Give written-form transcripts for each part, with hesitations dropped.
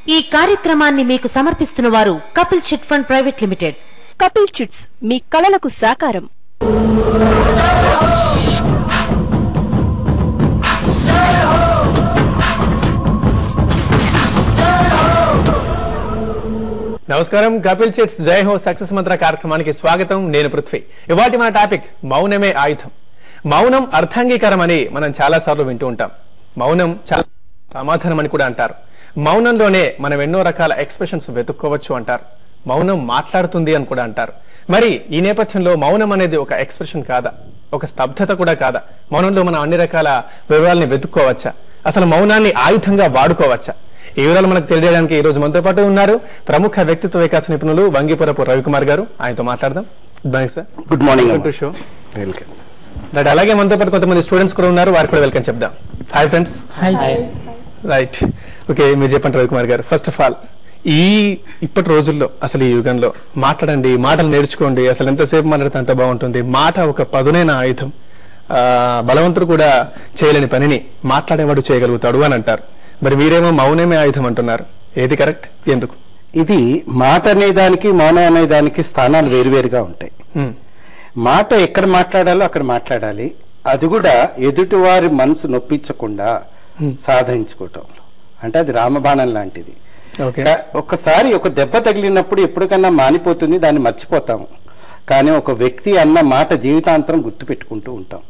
ఈ కార్యక్రమాన్ని మీకు సమర్పిస్తున్న వారు Kapil chit fund private limited. Kapil chits మీ కలలకు సాకారం. నమస్కారం. కపిల్ చిట్స్ జై హో సక్సెస్ మంత్ర కార్యక్రమానికి స్వాగతం. నేను పృథ్వీ. ఇవాటి మన టాపిక్ మౌనమే ఆయుధం. మౌనం అర్థాంగీకారం అని మనం చాలా సార్లు వింటూ ఉంటాం. మౌనం చాలా సమాధానం అని కూడా అంటారు. మౌనంలోనే మనం ఎన్నో రకాల ఎక్స్ప్రెషన్స్ వెతుక్కోవచ్చు అంటారు. మౌనం మాట్లాడుతుంది అని కూడా అంటారు. మరి ఈ నేపథ్యంలో మౌనం అనేది ఒక ఎక్స్ప్రెషన్ కాదా, ఒక స్తబ్దత కూడా కాదా? మౌనంలో మనం అన్ని రకాల వివరాలని వెతుక్కోవచ్చా? అసలు మౌనాన్ని ఆయుధంగా వాడుకోవచ్చా? ఈ వివరాలు మనకు తెలియడానికి ఈ రోజు మనతో పాటు ఉన్నారు ప్రముఖ వ్యక్తిత్వ వికాస నిపుణులు వంగిపురపు రవికుమార్ గారు. ఆయనతో మాట్లాడదాం. Good morning sir. Good morning to show. Welcome. అలాగే మనతో పాటు కొంతమంది స్టూడెంట్స్ కూడా ఉన్నారు, వారికి కూడా వెల్కమ్ చెప్దాం. Hi friends. రైట్. ఓకే, మీరు చెప్పండి రవికుమార్ గారు. ఫస్ట్ ఆఫ్ ఆల్, ఇప్పటి రోజుల్లో అసలు ఈ యుగంలో మాట్లాడండి, మాటలు నేర్చుకోండి, అసలు ఎంతసేపు మాట్లాడితే అంత బాగుంటుంది. మాట ఒక పదునైన ఆయుధం. బలవంతుడు కూడా చేయలేని పనిని మాట్లాడేవాడు చేయగలుగుతాడు అని అంటారు. మరి మీరేమో మౌనమే ఆయుధం అంటున్నారు. ఏది కరెక్ట్, ఎందుకు? ఇది మాట అనేదానికి మౌనం అనేదానికి స్థానాలు వేరువేరుగా ఉంటాయి. మాట ఎక్కడ మాట్లాడాలో అక్కడ మాట్లాడాలి. అది కూడా ఎదుటివారి మనసు నొప్పించకుండా సాధించుకోవటం. అంటే అది రామబాణం లాంటిది. ఒక్కసారి ఒక దెబ్బ తగిలినప్పుడు ఎప్పటికన్నా మానిపోతుంది, దాన్ని మర్చిపోతాము. కానీ ఒక వ్యక్తి అన్న మాట జీవితాంతరం గుర్తుపెట్టుకుంటూ ఉంటాం.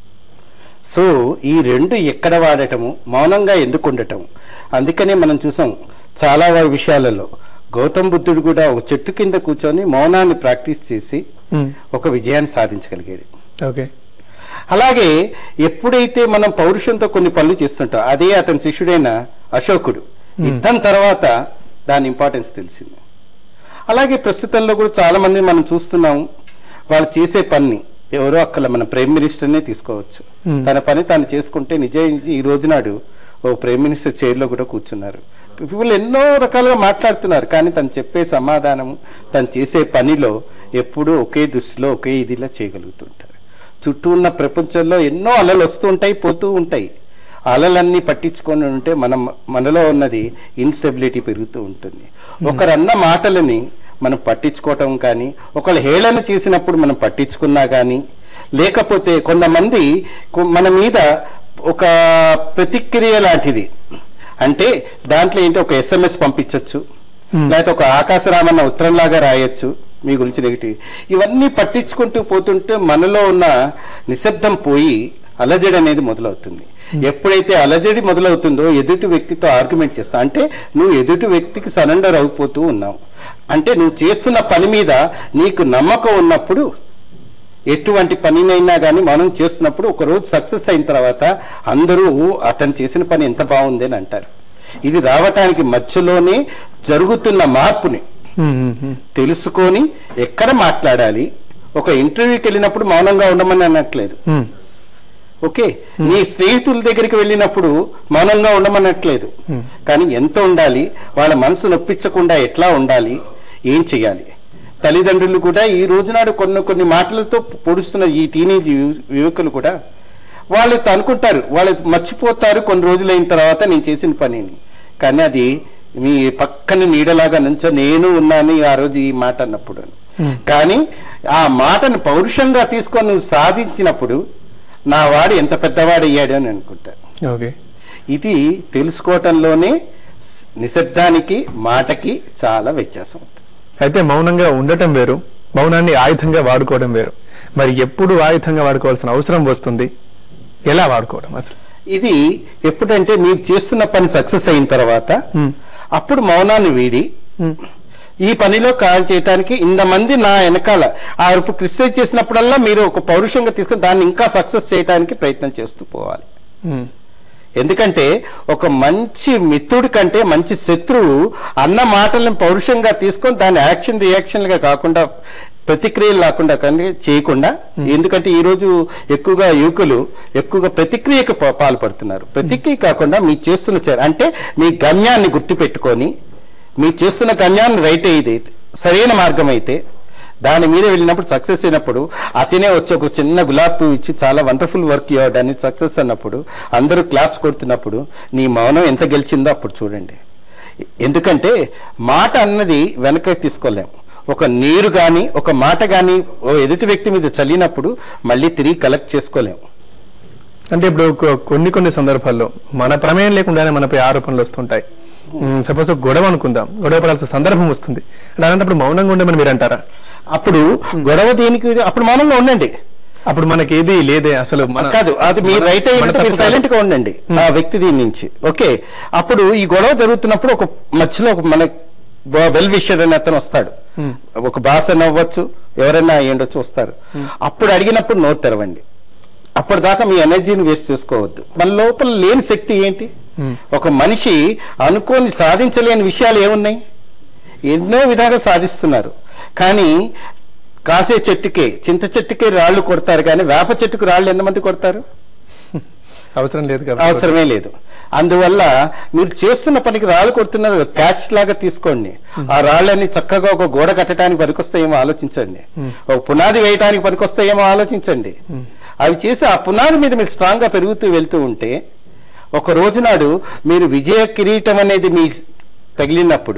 సో ఈ రెండు ఎక్కడ వాడటము, మౌనంగా ఎందుకు ఉండటము. అందుకనే మనం చూసాం చాలా విషయాలలో గౌతమ్ బుద్ధుడు కూడా ఒక చెట్టు కింద కూర్చొని మౌనాన్ని ప్రాక్టీస్ చేసి ఒక విజయాన్ని సాధించగలిగాడు. ఓకే. అలాగే ఎప్పుడైతే మనం పౌరుషంతో కొన్ని పనులు చేస్తుంటాం, అదే అతని శిష్యుడైన అశోకుడు యుద్ధం తర్వాత దాని ఇంపార్టెన్స్ తెలిసింది. అలాగే ప్రస్తుతంలో కూడా చాలా మంది మనం చూస్తున్నాం, వాళ్ళు చేసే పని ఎవరో అక్కడ మన ప్రైమ్ మినిస్టర్నే తీసుకోవచ్చు. తన పని తాను చేసుకుంటే నిజానికి ఈ రోజు నాడు ఓ ప్రైమ్ మినిస్టర్ చైర్లో కూడా కూర్చున్నారు. పీపుల్ ఎన్నో రకాలుగా మాట్లాడుతున్నారు, కానీ తను చెప్పే సమాధానం, తను చేసే పనిలో ఎప్పుడూ ఒకే దృష్టిలో ఒకే ఇదిలా చేయగలుగుతుంటారు. చుట్టూ ఉన్న ప్రపంచంలో ఎన్నో అలలు వస్తూ ఉంటాయి, పోతూ ఉంటాయి. అలలన్నీ పట్టించుకొని ఉంటే మనలో ఉన్నది ఇన్స్టెబిలిటీ పెరుగుతూ ఉంటుంది. ఒకరన్న మాటలని మనం పట్టించుకోవటం కానీ, ఒకళ్ళు హేళన చేసినప్పుడు మనం పట్టించుకున్నా కానీ, లేకపోతే కొంతమంది మన మీద ఒక ప్రతిక్రియ లాంటిది, అంటే దాంట్లో ఏంటి ఒక SMS పంపించవచ్చు, లేకపోతే ఒక ఆకాశరామన్న ఉత్తరంలాగా రాయొచ్చు మీ గురించి నెగిటివ్. ఇవన్నీ పట్టించుకుంటూ పోతుంటే మనలో ఉన్న నిశ్శబ్దం పోయి అలజడి అనేది మొదలవుతుంది. ఎప్పుడైతే అలజడి మొదలవుతుందో ఎదుటి వ్యక్తితో ఆర్గ్యుమెంట్ చేస్తా, అంటే నువ్వు ఎదుటి వ్యక్తికి సరెండర్ అయిపోతూ ఉన్నావు. అంటే నువ్వు చేస్తున్న పని మీద నీకు నమ్మకం ఉన్నప్పుడు ఎటువంటి పనినైనా కానీ మనం చేస్తున్నప్పుడు ఒకరోజు సక్సెస్ అయిన తర్వాత అందరూ అతను చేసిన పని ఎంత బాగుంది అని అంటారు. ఇది రావటానికి మధ్యలోనే జరుగుతున్న మార్పుని తెలుసుకొని ఎక్కడ మాట్లాడాలి. ఒక ఇంటర్వ్యూకి వెళ్ళినప్పుడు మౌనంగా ఉండమని అనట్లేదు. ఓకే, నీ స్నేహితుల దగ్గరికి వెళ్ళినప్పుడు మౌనంగా ఉండమనట్లేదు. కానీ ఎంత ఉండాలి, వాళ్ళ మనసు నొప్పించకుండా ఎట్లా ఉండాలి, ఏం చెయ్యాలి. తల్లిదండ్రులు కూడా ఈ రోజునాడు కొన్ని మాటలతో పొడుస్తున్న ఈ టీనేజ్ యువకులు కూడా వాళ్ళు అనుకుంటారు, వాళ్ళు మర్చిపోతారు కొన్ని రోజులైన తర్వాత నేను చేసిన పనిని. కానీ అది మీ పక్కన నీడలాగా నుంచో నేను ఉన్నాను ఆ రోజు ఈ మాట అన్నప్పుడు. కానీ ఆ మాటను పౌరుషంగా తీసుకొని నువ్వు సాధించినప్పుడు నా వాడు ఎంత పెద్దవాడు అయ్యాడు అని అనుకుంటారు. ఓకే, ఇది తెలుసుకోవటంలోనే నిశ్శబ్దానికి మాటకి చాలా వ్యత్యాసం ఉంటుంది. అయితే మౌనంగా ఉండటం వేరు, మౌనాన్ని ఆయుధంగా వాడుకోవడం వేరు. మరి ఎప్పుడు ఆయుధంగా వాడుకోవాల్సిన అవసరం వస్తుంది, ఎలా వాడుకోవడం అసలు? ఇది ఎప్పుడంటే మీరు చేస్తున్న పని సక్సెస్ అయిన తర్వాత అప్పుడు మౌనాన్ని వీడి ఈ పనిలో చేయటానికి ఇంతమంది నా వెనకాల ఆ రూపు క్రిటిసైజ్ చేసినప్పుడల్లా మీరు ఒక పౌరుషంగా తీసుకుని దాన్ని ఇంకా సక్సెస్ చేయడానికి ప్రయత్నం చేస్తూ పోవాలి. ఎందుకంటే ఒక మంచి మిత్రుడి కంటే మంచి శత్రువు అన్న మాటలను పౌరుషంగా తీసుకొని దాన్ని యాక్షన్ రియాక్షన్లుగా కాకుండా ప్రతిక్రియలు లేకుండా కానీ చేయకుండా. ఎందుకంటే ఈ రోజు ఎక్కువగా యువకులు ఎక్కువగా ప్రతిక్రియకు పాల్పడుతున్నారు. ప్రతిక్రియ కాకుండా మీరు చేస్తున్న అంటే మీ గమ్యాన్ని గుర్తుపెట్టుకొని మీరు చేస్తున్న గమ్యాన్ని రైట్ అయితే సరైన మార్గం అయితే దాని మీద వెళ్ళినప్పుడు సక్సెస్ అయినప్పుడు అతనే వచ్చి ఒక చిన్న గులాబ్ పువ్వు ఇచ్చి చాలా వండర్ఫుల్ వర్క్ ఇవ్వడాన్ని సక్సెస్ అన్నప్పుడు అందరూ క్లాప్స్ కొడుతున్నప్పుడు నీ మౌనం ఎంత గెలిచిందో అప్పుడు చూడండి. ఎందుకంటే మాట అన్నది వెనక్కి తీసుకోలేం. ఒక నీరు గాని ఒక మాట గాని ఓ ఎదుటి వ్యక్తి మీద చల్లినప్పుడు మళ్ళీ తిరిగి కలెక్ట్ చేసుకోలేం. అంటే ఇప్పుడు కొన్ని సందర్భాల్లో మన ప్రమేయం లేకుండానే మనపై ఆరోపణలు వస్తుంటాయి. సపోజ్ గొడవ అనుకుందాం, గొడవ పడాల్సిన సందర్భం వస్తుంది, అలాంటప్పుడు మౌనంగా ఉండమని మీరు అంటారా? అప్పుడు గొడవ దేనికి, అప్పుడు మౌనంగా ఉండండి. అప్పుడు మనకి ఏది లేదే అసలు కాదు, అది మీ రైట్ అయ్యి సైలెంట్ గా ఉండండి ఆ వ్యక్తి దీని నుంచి. ఓకే, అప్పుడు ఈ గొడవ జరుగుతున్నప్పుడు ఒక మధ్యలో ఒక మన వెల్ విషర్ అని అతను వస్తాడు, ఒక బాస్ అని అవ్వచ్చు, ఎవరైనా అయ్యుండొచ్చు, వస్తారు. అప్పుడు అడిగినప్పుడు నోరు తెరవండి. అప్పటిదాకా మీ ఎనర్జీని వేస్ట్ చేసుకోవద్దు. మన లోపల లేని శక్తి ఏంటి? ఒక మనిషి అనుకోని సాధించలేని విషయాలు ఏమున్నాయి? ఎన్నో విధాలుగా సాధిస్తున్నారు. కానీ కాసే చెట్టుకే, చింత చెట్టుకే రాళ్లు కొడతారు, కానీ వేప చెట్టుకు రాళ్లు ఎంతమంది కొడతారు? అవసరం లేదు, అవసరమే లేదు. అందువల్ల మీరు చేస్తున్న పనికి రాళ్ళు కొడుతున్నది క్యాచ్ లాగా తీసుకోండి. ఆ రాళ్ళని చక్కగా ఒక గోడ కట్టడానికి పనికొస్తాయేమో ఆలోచించండి, ఒక పునాది వేయడానికి పనికొస్తాయేమో ఆలోచించండి. అవి చేసి ఆ పునాది మీద మీరు స్ట్రాంగ్ గా పెరుగుతూ వెళ్తూ ఉంటే ఒక రోజునాడు మీరు విజయ కిరీటం అనేది మీ తగిలినప్పుడు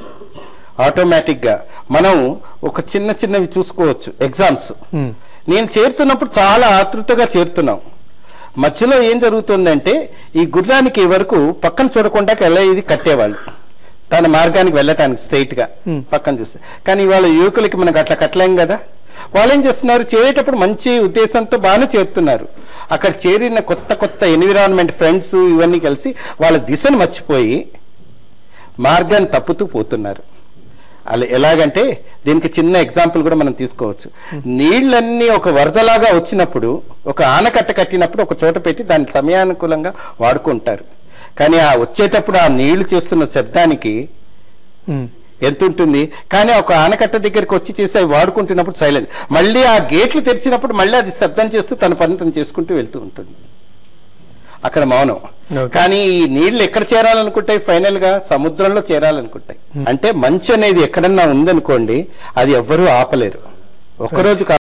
ఆటోమేటిక్ గా మనం ఒక చిన్నవి చూసుకోవచ్చు. ఎగ్జామ్స్ నేను చేరుతున్నప్పుడు చాలా ఆతృతగా చేరుతున్నాం. మధ్యలో ఏం జరుగుతుందంటే ఈ గుర్రానికి వరకు పక్కన చూడకుండా ఇది కట్టేవాళ్ళు తన మార్గానికి వెళ్ళటానికి స్ట్రైట్ గా పక్కన చూస్తే. కానీ ఇవాళ యువకులకి మనకు అట్లా కట్టలేం కదా. వాళ్ళు ఏం చేస్తున్నారు, చేరేటప్పుడు మంచి ఉద్దేశంతో బాగానే చేరుతున్నారు. అక్కడ చేరిన కొత్త ఎన్విరాన్మెంట్, ఫ్రెండ్స్ ఇవన్నీ కలిసి వాళ్ళ దిశను మర్చిపోయి మార్గాన్ని తప్పుతూ పోతున్నారు. అలా ఎలాగంటే దీనికి చిన్న ఎగ్జాంపుల్ కూడా మనం తీసుకోవచ్చు. నీళ్లన్నీ ఒక వరదలాగా వచ్చినప్పుడు, ఒక ఆనకట్ట కట్టినప్పుడు ఒక చోట పెట్టి దాన్ని సమయానుకూలంగా వాడుకుంటారు. కానీ ఆ వచ్చేటప్పుడు ఆ నీళ్లు చేస్తున్న శబ్దానికి ఎంత ఉంటుంది. కానీ ఒక ఆనకట్ట దగ్గరికి వచ్చి చేసి అవి వాడుకుంటున్నప్పుడు సైలెంట్. మళ్ళీ ఆ గేట్లు తెరిచినప్పుడు మళ్ళీ అది శబ్దం చేస్తూ తన పని తను చేసుకుంటూ వెళ్తూ ఉంటుంది. అక్కడ మౌనం. కానీ ఈ నీళ్లు ఎక్కడ చేరాలనుకుంటాయి? ఫైనల్ గా సముద్రంలో చేరాలనుకుంటాయి. అంటే మంచు అనేది ఎక్కడన్నా ఉందనుకోండి, అది ఎవ్వరూ ఆపలేరు. ఒకరోజు